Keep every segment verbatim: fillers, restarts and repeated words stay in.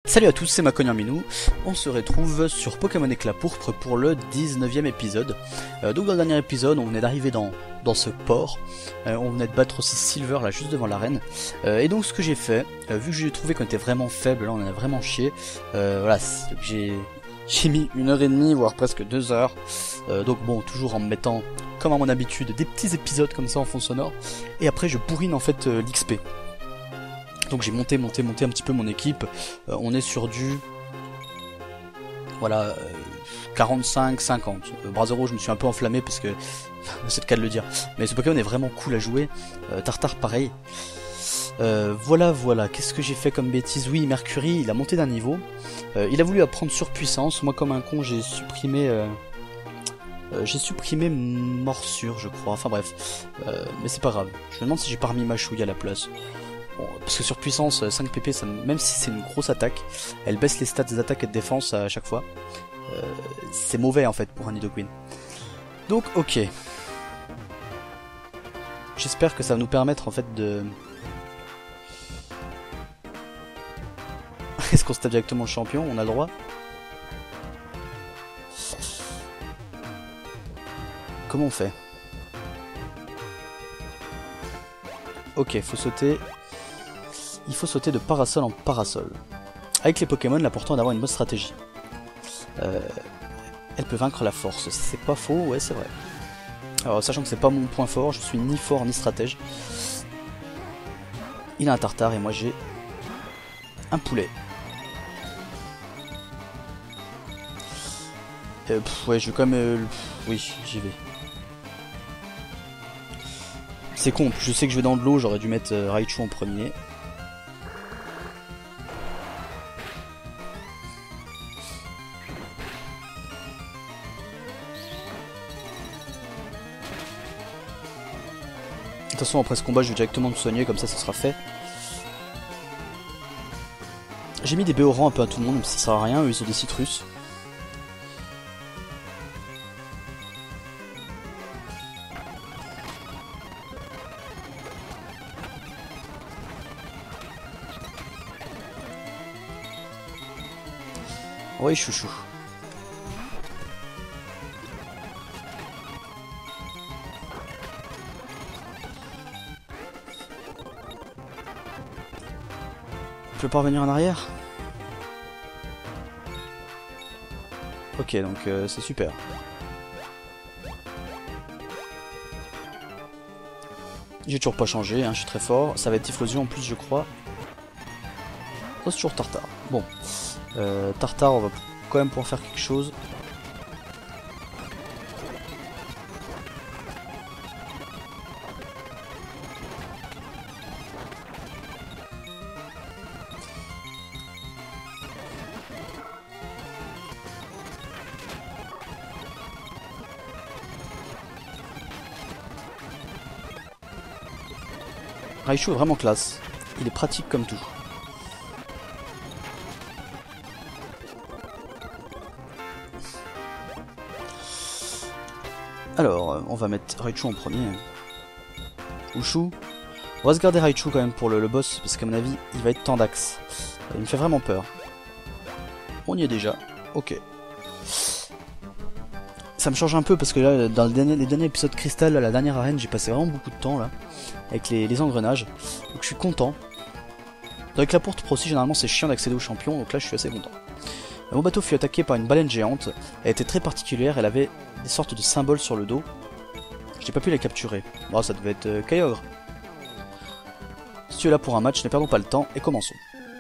Salut à tous, c'est Macognan Minou. On se retrouve sur Pokémon Éclat Pourpre pour le dix-neuvième épisode. Euh, donc dans le dernier épisode, on venait d'arriver dans, dans ce port. Euh, on venait de battre aussi Silver là juste devant l'arène. Euh, et donc ce que j'ai fait, euh, vu que j'ai trouvé qu'on était vraiment faible, là on en a vraiment chié. Euh, voilà, j'ai j'ai mis une heure et demie, voire presque deux heures. Euh, donc bon, toujours en me mettant, comme à mon habitude, des petits épisodes comme ça en fond sonore. Et après je bourrine en fait euh, l'X P. Donc j'ai monté, monté, monté un petit peu mon équipe. Euh, on est sur du... Voilà, euh, quarante-cinq cinquante. Euh, Brazero, je me suis un peu enflammé parce que... c'est le cas de le dire. Mais ce Pokémon est vraiment cool à jouer. Euh, Tartare, pareil. Euh, voilà, voilà. Qu'est-ce que j'ai fait comme bêtise? Oui, Mercury, il a monté d'un niveau. Euh, il a voulu apprendre surpuissance. Moi, comme un con, j'ai supprimé... Euh... Euh, j'ai supprimé morsure, je crois. Enfin bref. Euh, mais c'est pas grave. Je me demande si j'ai pas remis ma chouille à la place. Bon, parce que sur puissance cinq P P, ça, même si c'est une grosse attaque, elle baisse les stats des attaques et de défense à chaque fois. Euh, c'est mauvais en fait pour un Nidoqueen. Donc ok. J'espère que ça va nous permettre en fait de... Est-ce qu'on se tape directement le champion? On a le droit? Comment on fait? Ok, faut sauter... Il faut sauter de parasol en parasol. Avec les Pokémon, l'important est d'avoir une bonne stratégie. Euh, elle peut vaincre la force. C'est pas faux, ouais, c'est vrai. Alors, sachant que c'est pas mon point fort, je suis ni fort ni stratège. Il a un tartare et moi j'ai un poulet. Euh, pff, ouais, je vais quand même... Euh, pff, oui, j'y vais. C'est con, je sais que je vais dans de l'eau, j'aurais dû mettre euh, Raichu en premier. De toute façon, après ce combat, je vais directement me soigner, comme ça, ça sera fait. J'ai mis des Béorans un peu à tout le monde, même si ça sert à rien, eux ils ont des citrus. Ouais, chouchou. Je peux pas revenir en arrière? Ok, donc euh, c'est super. J'ai toujours pas changé, hein, je suis très fort. Ça va être Typhlosion en plus, je crois. Oh, c'est toujours Tartare. Bon. Euh, Tartare, on va quand même pouvoir faire quelque chose. Raichu est vraiment classe. Il est pratique comme tout. Alors, on va mettre Raichu en premier. Ushu. On va se garder Raichu quand même pour le, le boss, parce qu'à mon avis, il va être Tandax. Il me fait vraiment peur. On y est déjà. Ok. Ça me change un peu parce que là, dans le dernier, les derniers épisodes Cristal, la dernière arène, j'ai passé vraiment beaucoup de temps là, avec les, les engrenages. Donc je suis content. Avec la Pourpre aussi, généralement c'est chiant d'accéder au champion, donc là je suis assez content. Mon bateau fut attaqué par une baleine géante. Elle était très particulière, elle avait des sortes de symboles sur le dos. Je n'ai pas pu la capturer. Bon, ça devait être euh, Kyogre. Si tu es là pour un match, ne perdons pas le temps et commençons.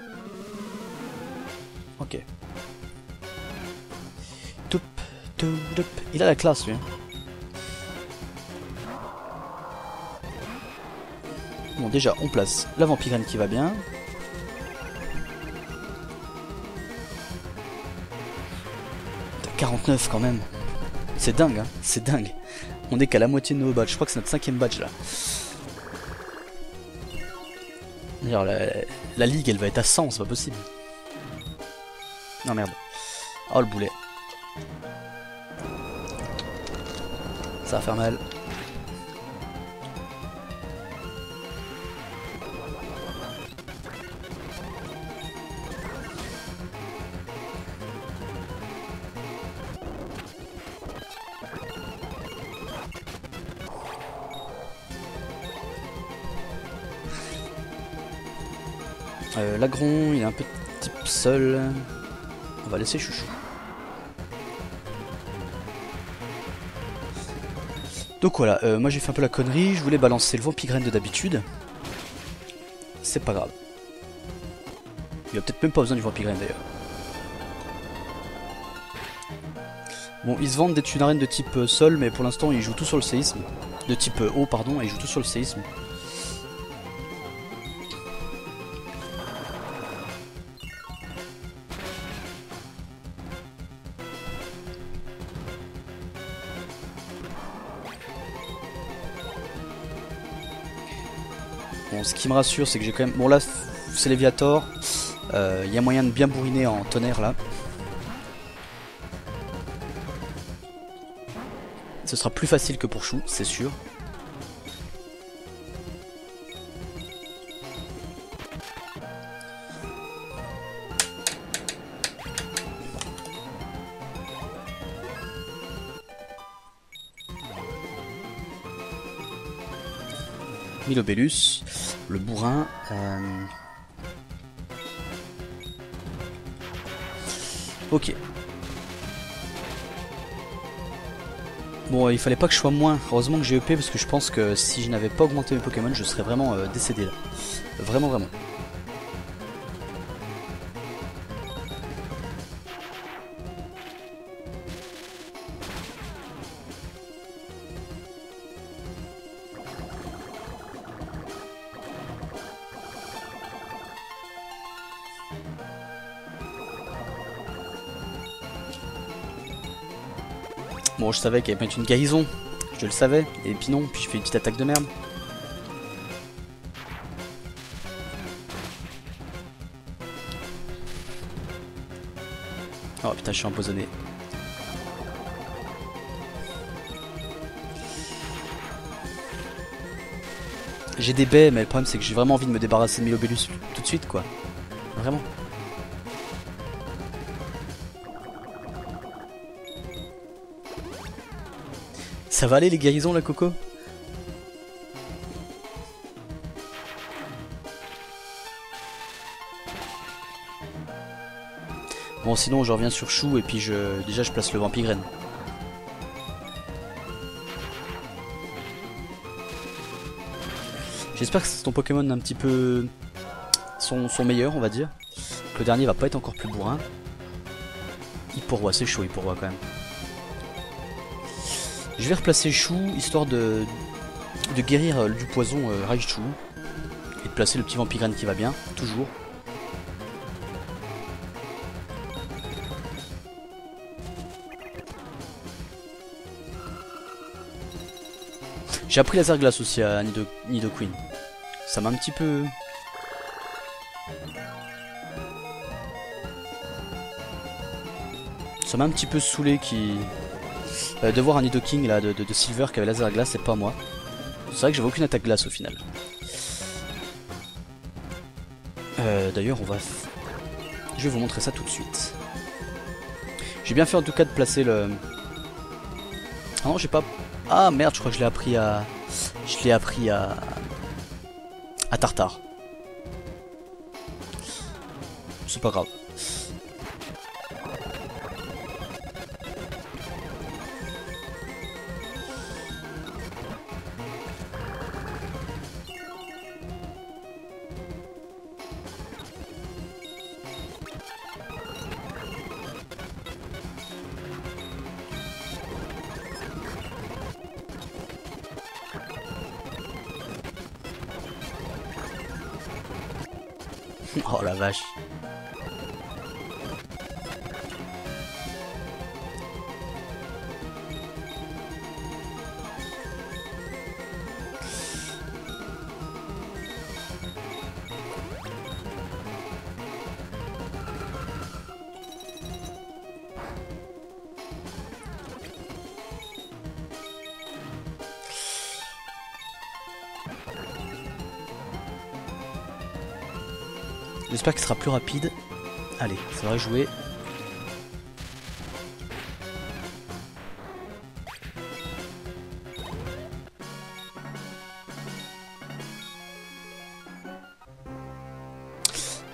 Ok. Toup, toup, toup. Il a la classe lui. Hein. Bon, déjà on place la Vampirine qui va bien. quarante-neuf quand même. C'est dingue, hein, c'est dingue. On est qu'à la moitié de nos badges. Je crois que c'est notre cinquième badge là. D'ailleurs, la, la ligue elle va être à cent, c'est pas possible. Non merde. Oh le boulet. Ça va faire mal. Euh, L'agron, il est un peu type seul. On va laisser chouchou. Donc voilà, euh, moi j'ai fait un peu la connerie. Je voulais balancer le Vampigraine de d'habitude. C'est pas grave. Il a peut-être même pas besoin du Vampigraine d'ailleurs. Bon, ils se vendent des Tunarènes de type euh, sol, mais pour l'instant ils jouent tout sur le séisme. De type euh, eau, pardon, et ils jouent tout sur le séisme. Bon, ce qui me rassure, c'est que j'ai quand même... Bon là, c'est Léviator. Il euh, y a moyen de bien bourriner en tonnerre là. Ce sera plus facile que pour Chou, c'est sûr. Milobellus, le bourrin. Euh... Ok. Bon, il fallait pas que je sois moins. Heureusement que j'ai E P parce que je pense que si je n'avais pas augmenté mes Pokémon, je serais vraiment euh, décédé là. Vraiment, vraiment. Bon, je savais qu'il y avait peut-être une guérison. Je le savais. Et puis non, puis je fais une petite attaque de merde. Oh putain, je suis empoisonné. J'ai des baies, mais le problème c'est que j'ai vraiment envie de me débarrasser de Milobellus tout de suite, quoi. Vraiment. Ça va aller les guérisons là, Coco? Bon, sinon je reviens sur Chou et puis je déjà je place le Vampigraine. J'espère que c'est ton Pokémon un petit peu son, son meilleur, on va dire. Que le dernier va pas être encore plus bourrin. Il pourvoit, c'est chaud, il pourvoit quand même. Je vais replacer Chou, histoire de, de guérir euh, du poison euh, Raichu. Et de placer le petit Vampigraine qui va bien, toujours. J'ai appris laser glace aussi à Nido, Nidoqueen. Ça m'a un petit peu... Ça m'a un petit peu saoulé qui... Euh, de voir un Nidoking là de, de, de Silver qui avait laser glace, c'est pas moi. C'est vrai que j'avais aucune attaque glace au final. Euh, D'ailleurs on va... Je vais vous montrer ça tout de suite. J'ai bien fait en tout cas de placer le... Ah non j'ai pas... Ah merde, je crois que je l'ai appris à... Je l'ai appris à... à Tartare. C'est pas grave. Oh la vache. J'espère qu'il sera plus rapide. Allez, ça devrait jouer.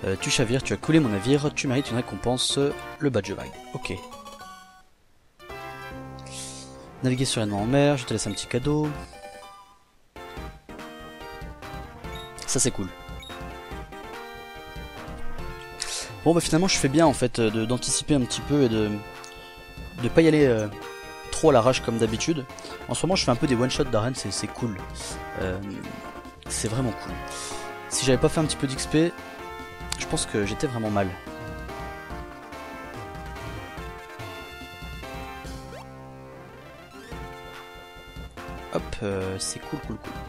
Euh, tu chavires, tu as coulé mon navire, tu mérites une récompense, le badge vague. Ok. Naviguer sereinement en mer, je te laisse un petit cadeau. Ça c'est cool. Bon bah finalement je fais bien en fait d'anticiper un petit peu et de de pas y aller euh, trop à l'arrache comme d'habitude. En ce moment je fais un peu des one shot d'arène, c'est cool. Euh, c'est vraiment cool. Si j'avais pas fait un petit peu d'X P, je pense que j'étais vraiment mal. Hop, euh, c'est cool, cool, cool.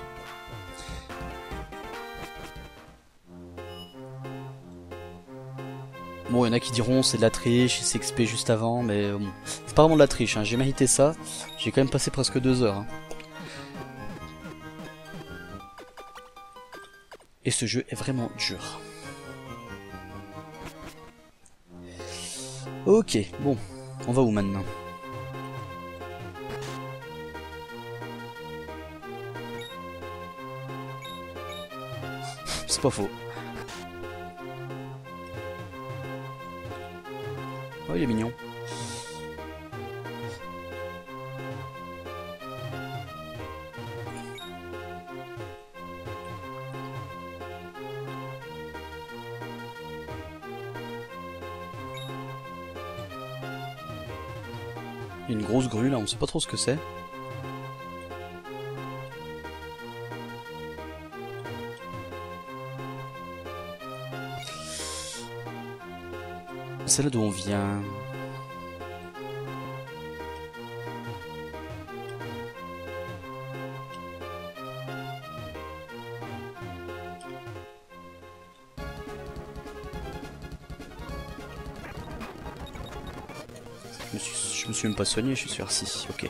Bon, il y en a qui diront c'est de la triche, c'est X P juste avant, mais bon, c'est pas vraiment de la triche, hein. J'ai mérité ça. J'ai quand même passé presque deux heures. Hein. Et ce jeu est vraiment dur. Ok, bon, on va où maintenant? C'est pas faux. Oh, il est mignon. Il y a une grosse grue là, on sait pas trop ce que c'est. C'est là d'où on vient. Je me suis, je me suis même pas soigné, je suis sur six, ok.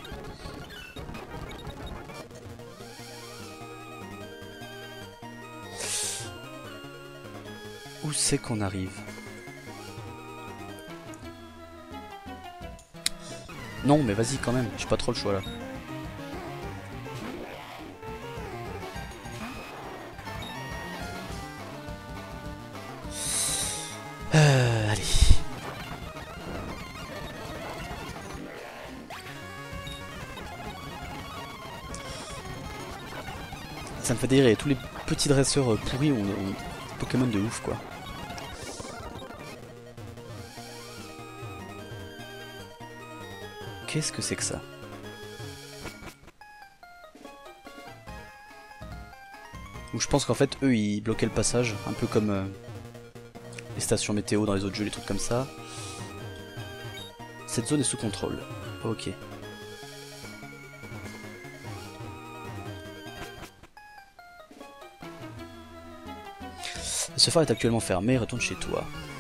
Où c'est qu'on arrive? Non, mais vas-y quand même, j'ai pas trop le choix là. Euh, allez. Ça me fait délirer, tous les petits dresseurs pourris ont, ont Pokémon de ouf quoi. Qu'est-ce que c'est que ça? Ou je pense qu'en fait eux ils bloquaient le passage, un peu comme euh, les stations météo dans les autres jeux, les trucs comme ça. Cette zone est sous contrôle. Ok. Ce phare est actuellement fermé, retourne chez toi.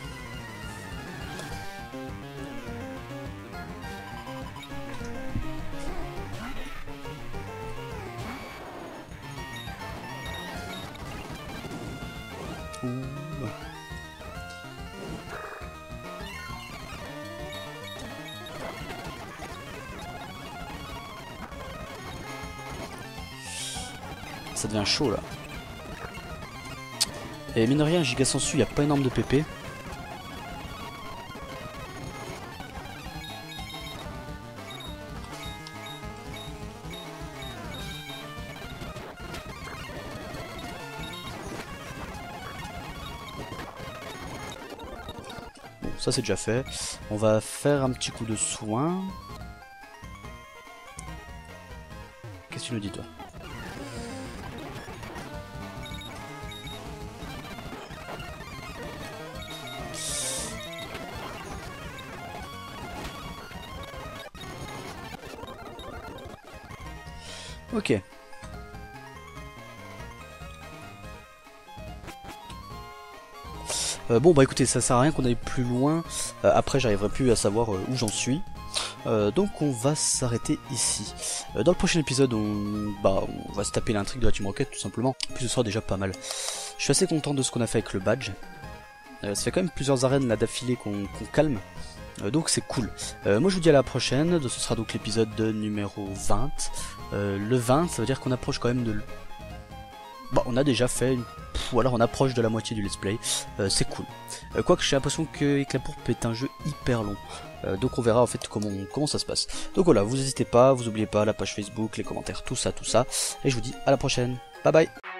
Ça devient chaud là. Et mine de rien, Giga Sensu, il n'y a pas énorme de P P. Bon, ça c'est déjà fait. On va faire un petit coup de soin. Qu'est-ce que tu nous dis toi? Ok. Euh, bon bah écoutez, ça sert à rien qu'on aille plus loin. Euh, après j'arriverai plus à savoir euh, où j'en suis. Euh, donc on va s'arrêter ici. Euh, dans le prochain épisode, on, bah, on va se taper l'intrigue de la Team Rocket tout simplement. Puis ce sera déjà pas mal. Je suis assez content de ce qu'on a fait avec le badge. Euh, ça fait quand même plusieurs arènes là d'affilée qu'on qu'on calme. Euh, donc c'est cool. Euh, moi je vous dis à la prochaine. Ce sera donc l'épisode numéro vingt. Euh, le vingt, ça veut dire qu'on approche quand même de... Bon, on a déjà fait une... voilà, on approche de la moitié du let's play, euh, c'est cool. Euh, Quoique j'ai l'impression que Éclat Pourpre est un jeu hyper long, euh, donc on verra en fait comment, comment ça se passe. Donc voilà, vous n'hésitez pas, vous oubliez pas la page Facebook, les commentaires, tout ça, tout ça, et je vous dis à la prochaine, bye bye.